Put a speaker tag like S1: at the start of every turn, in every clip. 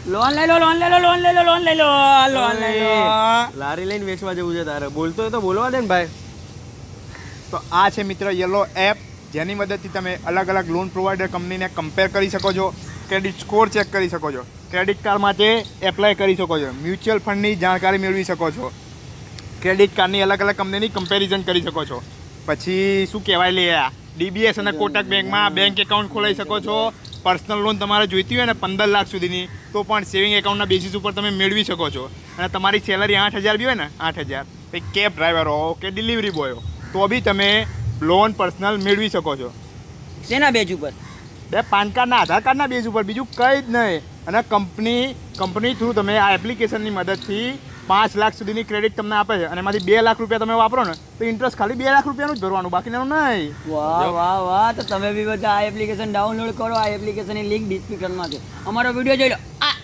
S1: Loan લઈ લો loan લઈ લો loan લઈ લો લોન લઈ લો લોન લઈ લો
S2: લારી લઈને વેચવા જવું છે તારે બોલતો હોય તો બોલવા દે ને ભાઈ
S3: તો આ છે મિત્ર યલો એપ જેની મદદથી તમે અલગ અલગ લોન પ્રોવાઈડર કંપનીને કમ્પેર કરી શકો છો ક્રેડિટ સ્કોર ચેક કરી શકો છો ક્રેડિટ કાર્ડ માટે એપ્લાય કરી શકો છો મ્યુચ્યુઅલ ફંડની જાણકારી મેળવી શકો છો ક્રેડિટ કાર્ડની અલગ અલગ કંપનીની કમ્પેરિઝન કરી શકો છો પછી શું કહેવાય લે ડીબીએસ અને કોટક બેંકમાં બેંક એકાઉન્ટ ખોલાવી શકો છો પર્સનલ લોન તમારે જોઈતી હોય ને 15 લાખ સુધીની તો પણ સેવિંગ એકાઉન્ટના બેસિસ ઉપર તમે મેળવી શકો છો અને તમારી સેલરી 8,000 બી હોય ને 8,000 પછી કેબ ડ્રાઈવર હો કે ડિલિવરી બોય હો તો બી તમે લોન પર્સનલ મેળવી શકો છો
S1: શેના બેજ ઉપર
S3: બે પાન કાર્ડના આધાર કાર્ડના બેઝ ઉપર બીજું કંઈ જ નહીં અને કંપની થ્રુ તમે આ એપ્લિકેશનની મદદથી 5 લાખ સુધીની ક્રેડિટ તમને આપે છે અને એમાંથી 2 લાખ રૂપિયા તમે વાપરો ને તો ઇન્ટરેસ્ટ ખાલી 2 લાખ રૂપિયાનું જ ભરવાનું બાકીનું નહીં
S1: વાહ વાહ વાહ તો તમે બી બધા આ એપ્લિકેશન ડાઉનલોડ કરો આ એપ્લિકેશનની લિંક ડિસ્ક્રિપ્શનમાં છે અમારો વિડિયો જોઈ લો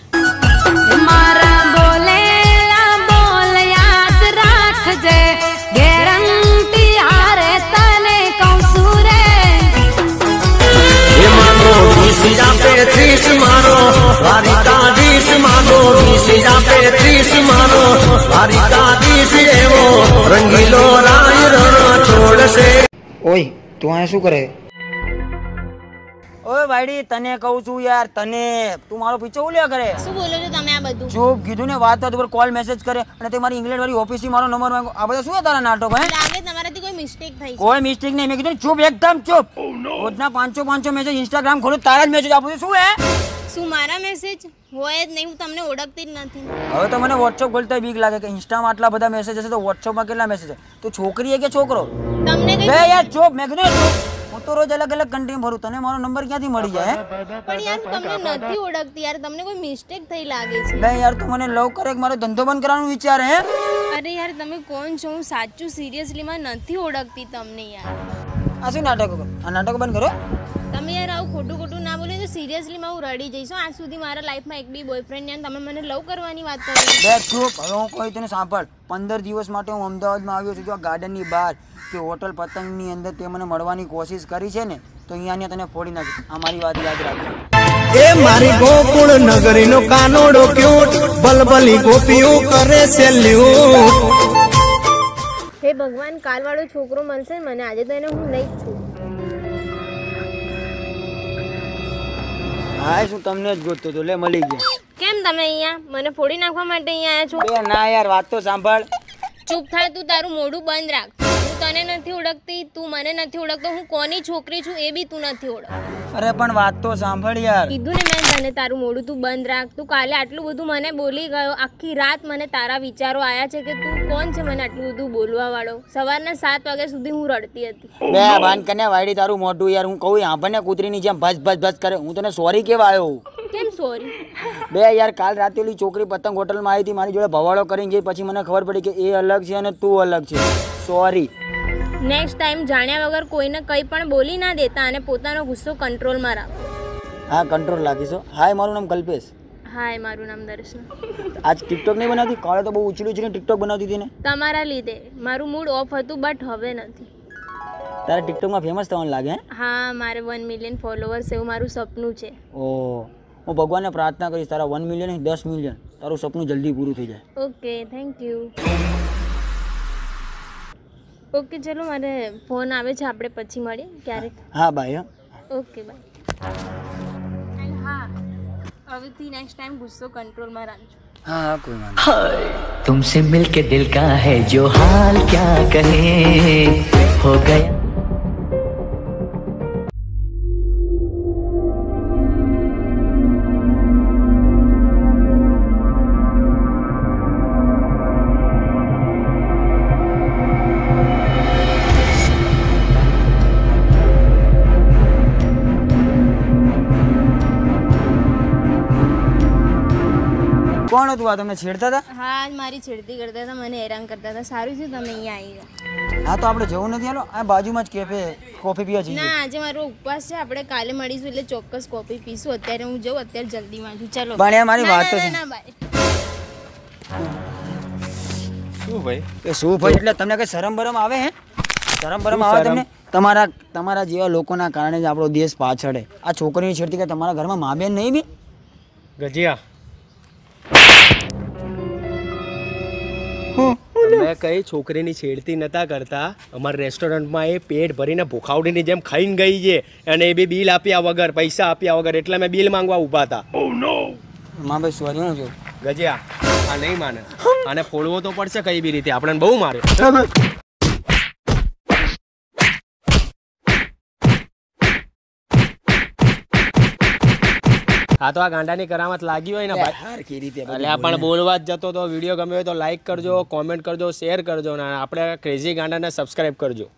S4: મારા બોલેલા બોલ યાદ રાખજે ગેરંટી હારે તને કહું છું રે
S5: એ મારો 20 મારો વારિકા 20 મારો 20 મારો વારિકા 20 એવો રંગીલો રાય રણ છોડશે
S1: ઓય તું આ શું કરે ઓય ભાઈડી તને કહું છું યાર તને તું મારો પીછો ઉલ્યા કરે
S6: શું બોલો છો તમે આ બધું
S1: ચૂપ કીધું ને વાત ઉપર કોલ મેસેજ કરે અને તે મારી ઇંગ્લેન્ડ વાળી ઓફિસથી મારો નંબર માંગો આ બધા શું છે તારા નાટક હે
S6: લાગે તમારાથી કોઈ મિસ્ટેક થઈ છે
S1: કોઈ મિસ્ટેક નહીં મેં કીધું ચૂપ એકદમ ચૂપ રોજના 500 મેસેજ ઇન્સ્ટાગ્રામ ખોલું તારા જ મેસેજ આપું છું શું હે
S6: શું મારા મેસેજ હોય જ નહીં હું તમને ઓળખતી જ નથી
S1: હવે તો મને વોટ્સઅપ ખોલતા બીક લાગે કે ઇન્સ્ટામાં આટલા બધા મેસેજ હશે તો વોટ્સઅપમાં કેટલા મેસેજ છે તું છોકરી હે કે છોકરો
S6: તમને કઈ
S1: બે યાર ચૂપ મેં કીધું ચૂપ હું તો રોજ અલગ અલગ કન્ટ્રી ભરું તને મારો નંબર ક્યાંથી મળી જાય
S6: પણ યાર હું તમને નથી ઓળખતી યાર તમને કોઈ મિસ્ટેક થઈ લાગે છે
S1: બે યાર તું મને લવ કરે કે મારો ધંધો બંધ કરવાનું વિચાર હે
S6: અરે યાર તમે કોણ છો હું સાચું સિરિયસલીમાં નથી ઓળખતી તમને યાર
S1: આ શું નાટકો કરો આ નાટકો બંધ કરો
S6: તમે યાર આવું ખોટું ના બોલો તો સિરિયસલીમાં હું રડી જઈશ આજ સુધી મારા લાઈફમાં એક બી બોયફ્રેન્ડ યાર તમે મને લવ કરવાની વાત કરો
S1: બે ચૂપ હવે હું કોઈ તને સાંભળ 15 દિવસ માટે હું અમદાવાદમાં આવ્યો છું જો આ ગાર્ડનની બહાર કે હોટલ પતંગની અંદર તે મને મળવાની કોશિશ કરી છે ને તો અહીંયા તને ફોડી નાખી આ મારી વાત યાદ રાખજો
S5: એ મારી ગોકુળ નગરીનો કાનોડો ક્યુટ બલબલી ગોપીઓ કરે છે લ્યૂટ
S6: હે ભગવાન કાલવાળો છોકરો મળશે મને આજે તો એને હું નહીં જ છું
S1: હા શું તમને જ ગોતતો તો લે મળી ગયા
S6: કેમ તમે અહીંયા મને ફોડી નાખવા માટે અહીંયા આવ્યા છો
S1: બે ના યાર વાત તો સાંભળ
S6: ચૂપ થાય તું તારું મોઢું બંધ રાખ હું તને નથી ઓળખતી તું મને નથી ઓળખતો હું કોની છોકરી છું એ બી તું નથી ઓળખતો
S1: અરે પણ વાત તો સાંભળ યાર
S6: કીધું ને મેં તને તારું મોઢું તું બંધ રાખ તું કાલે આટલું બધું મને બોલી ગયો આખી રાત મને તારા વિચારો આયા છે કે તું કોણ છે મને આટલું બધું બોલવા વાળો સવારના 7 વાગ્યા સુધી હું રડતી હતી
S1: બે બાંધ કન્યા વાડી તારું મોઢું યાર હું કહું આપણને કૂતરીની જેમ ભસ ભસ ભસ કરે હું તને સોરી કેવા આવ્યો
S6: કેમ સોરી
S1: બે યાર કાલ રાતે ઓલી છોકરી પતંગ હોટલમાં આવી હતી મારી જોડે ભવાડો કરીને ગઈ પછી મને ખબર પડી કે એ અલગ છે અને તું અલગ છે સોરી
S6: નેક્સ્ટ ટાઈમ જાણ્યા વગર કોઈને કંઈ પણ બોલી ના દેતા અને પોતાનો ગુસ્સો કંટ્રોલમાં રાખો
S1: હા કંટ્રોલ રાખીશો હાય મારું નામ કલ્પેશ
S6: હાય મારું નામ દર્શન
S1: આજ ટિકટોક નહીં બનાવતી કાલે તો બહુ ઉછળી ઉછળીને ટિકટોક બનાવતી હતી ને
S6: તમારા લીધે મારું મૂડ ઓફ હતું બટ હવે નથી
S1: તારે ટિકટોકમાં ફેમસ થવાનું લાગે હે
S6: હા મારે 1 મિલિયન ફોલોવર્સ એવું મારું સપનું છે
S1: ઓહ હું ભગવાનને પ્રાર્થના કરીશ તારા 1 મિલિયન નહીં 10 મિલિયન તારું સપનું જલ્દી પૂરું થઈ જાય
S6: ઓકે થેન્ક યુ ઓકે ચલો મારે ફોન આવે છે આપણે પછી મળીએ ક્યારેક
S1: હા બાય
S6: ઓકે બાય એન્ડ હા હવેથી નેક્સ્ટ ટાઈમ ગુસ્સો કંટ્રોલમાં રાખજો
S1: हाँ कोई बात
S7: तुमसे मिलके दिल का है जो हाल क्या कहे हो गया
S1: કોણ હતું આ તમને છેડતા હતા
S6: હા મારી છેડતી કરતા હતા મને હેરાન કરતા હતા સારું છે તમે અહીંયા આવી ગયા
S1: હા તો આપણે જવું નથી હાલો આ બાજુમાં જ કેફે કોફી પીવા જઈએ
S6: ના આજે મારો ઉપવાસ છે આપણે કાલે મળીશું એટલે ચોક્કસ કોફી પીશું અત્યારે હું જઉં અત્યારે જલ્દીમાં છું ચલો
S1: પણ યાર મારી વાત તો છે
S6: ના બાય
S2: શું ભાઈ
S1: કે શું ભાઈ એટલે તમને કઈ શરમ બરમ આવે હે શરમ બરમ આવે તમને તમારા જેવા લોકોના કારણે જ આપણો દેશ પાછળ હે આ છોકરીની છેડતી કે તમારા ઘરમાં મા બેન નહીં બી
S2: ગજિયા અમે કઈ છોકરીની છેડતી નતા કરતા. અમારા રેસ્ટોરન્ટમાં એ પેટ ભરીને ભૂખાવડીની જેમ ખાઈને ગઈ છે અને એ બી બિલ આપ્યા વગર, પૈસા આપ્યા વગર, એટલે મેં બિલ માંગવા ઊભા હતા.
S1: માં ભાઈ સોરી હું છું.
S2: ગજ્યા આ નહીં માને, આને ફોડવો તો પડશે કઈ બી રીતે, આપણને બહુ માર્યો. હા તો આ ગાંડાની કરામત લાગી હોય ને ભાઈ, એટલે પણ બોલવા જ જતો તો. વિડીયો ગમ્યો હોય તો લાઈક કરજો, કોમેન્ટ કરજો, શેર કરજો અને આપણે ક્રેઝી ગાંડાને સબસ્ક્રાઈબ કરજો.